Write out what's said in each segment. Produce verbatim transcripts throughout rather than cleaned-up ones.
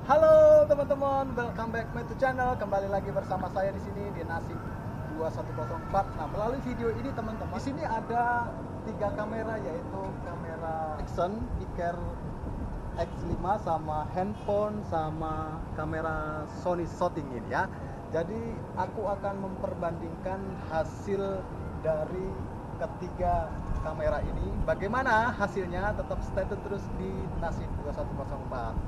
Halo teman-teman, welcome back to channel. Kembali lagi bersama saya di sini di Nasib dua satu nol empat. Nah, melalui video ini teman-teman, di sini ada tiga kamera, yaitu kamera action, Picker X lima, sama handphone, sama kamera Sony shooting ini ya. Jadi aku akan memperbandingkan hasil dari ketiga kamera ini. Bagaimana hasilnya? Tetap stay tune terus di Nasib dua satu nol empat.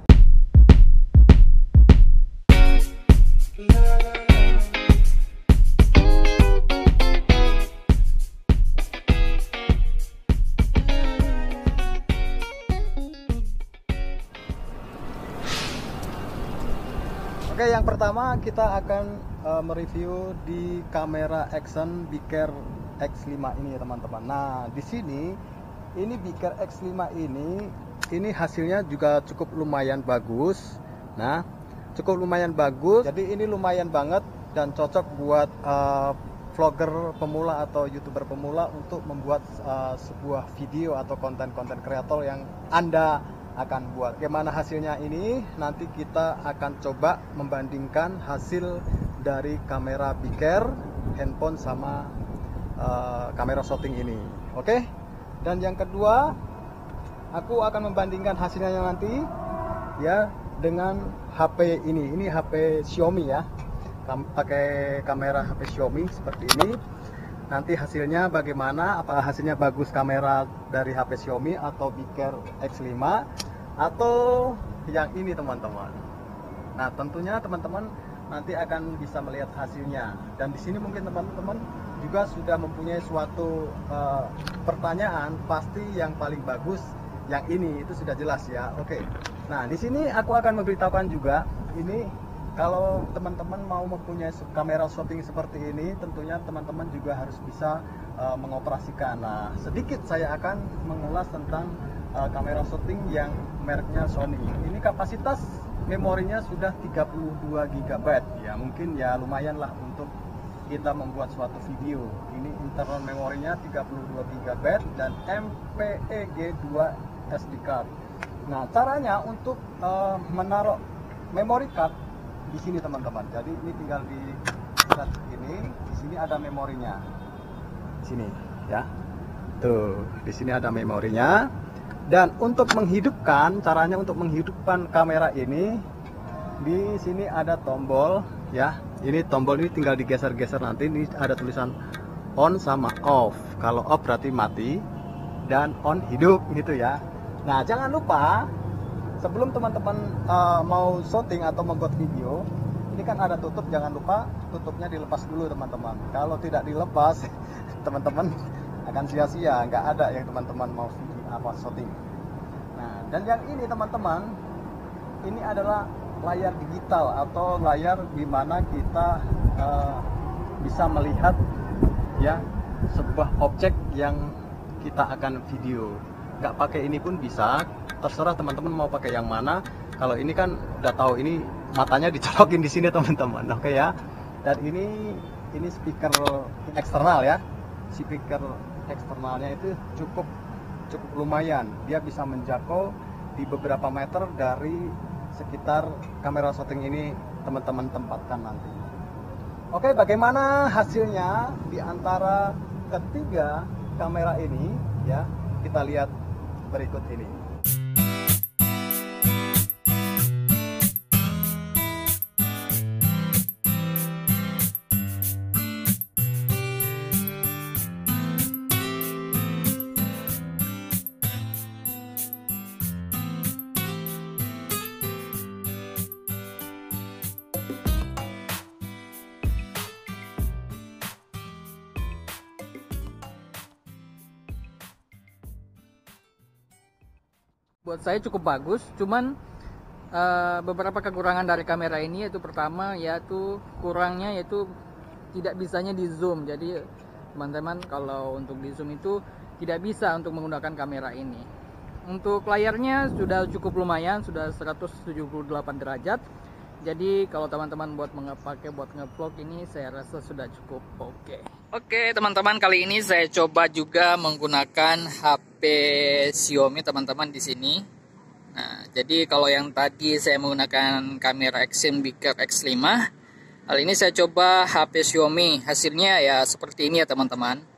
Oke, yang pertama kita akan uh, mereview di kamera action Picker X lima ini ya teman-teman. Nah, di sini ini Picker X lima ini ini hasilnya juga cukup lumayan bagus. Nah, cukup lumayan bagus. Jadi ini lumayan banget dan cocok buat uh, vlogger pemula atau YouTuber pemula untuk membuat uh, sebuah video atau konten-konten kreator yang Anda akan buat. Bagaimana hasilnya ini? Nanti kita akan coba membandingkan hasil dari kamera Picker, handphone, sama uh, kamera shooting ini. Oke? Dan yang kedua, aku akan membandingkan hasilnya nanti ya dengan H P ini. Ini H P Xiaomi ya. Kam pakai kamera H P Xiaomi seperti ini. Nanti hasilnya bagaimana? Apakah hasilnya bagus kamera dari H P Xiaomi atau Picker X lima atau yang ini teman-teman? Nah, tentunya teman-teman nanti akan bisa melihat hasilnya. Dan di sini mungkin teman-teman juga sudah mempunyai suatu uh, pertanyaan, pasti yang paling bagus yang ini, itu sudah jelas ya. Oke. Nah, di sini aku akan memberitahukan juga ini, kalau teman-teman mau mempunyai kamera shooting seperti ini, tentunya teman-teman juga harus bisa uh, mengoperasikan. Nah, sedikit saya akan mengulas tentang uh, kamera shooting yang mereknya Sony. Ini kapasitas memorinya sudah tiga puluh dua giga byte. Ya, mungkin ya lumayan lah untuk kita membuat suatu video. Ini internal memorinya tiga puluh dua giga byte dan M P E G dua S D card. Nah, caranya untuk uh, menaruh memory card di sini teman-teman. Jadi ini tinggal di set ini, di sini ada memorinya. Di sini ya. Tuh, di sini ada memorinya. Dan untuk menghidupkan, caranya untuk menghidupkan kamera ini, di sini ada tombol ya. Ini tombol ini tinggal digeser-geser, nanti ini ada tulisan on sama off. Kalau off berarti mati dan on hidup gitu ya. Nah, jangan lupa sebelum teman-teman uh, mau shooting atau membuat video, ini kan ada tutup, jangan lupa tutupnya dilepas dulu teman-teman. Kalau tidak dilepas, teman-teman akan sia-sia, nggak ada yang teman-teman mau video apa shooting. Nah, dan yang ini teman-teman, ini adalah layar digital atau layar di mana kita uh, bisa melihat ya sebuah objek yang kita akan video. Nggak pakai ini pun bisa, terserah teman-teman mau pakai yang mana. Kalau ini kan udah tahu, ini matanya dicolokin di sini teman-teman. Oke ya. Dan ini ini speaker eksternal ya. Speaker eksternalnya itu cukup cukup lumayan. Dia bisa menjangkau di beberapa meter dari sekitar kamera shooting ini teman-teman tempatkan nanti. Oke, bagaimana hasilnya di antara ketiga kamera ini ya? Kita lihat berikut ini. Buat saya cukup bagus, cuman uh, beberapa kekurangan dari kamera ini yaitu pertama yaitu kurangnya yaitu tidak bisanya di zoom. Jadi teman-teman kalau untuk di zoom itu tidak bisa untuk menggunakan kamera ini. Untuk layarnya sudah cukup lumayan, sudah seratus tujuh puluh delapan derajat. Jadi kalau teman-teman buat pakai buat ngevlog ini saya rasa sudah cukup oke. Okay. Oke teman-teman, kali ini saya coba juga menggunakan H P Xiaomi teman-teman di sini. Nah, jadi kalau yang tadi saya menggunakan kamera Xim Biker X lima, kali ini saya coba H P Xiaomi. Hasilnya ya seperti ini ya teman-teman.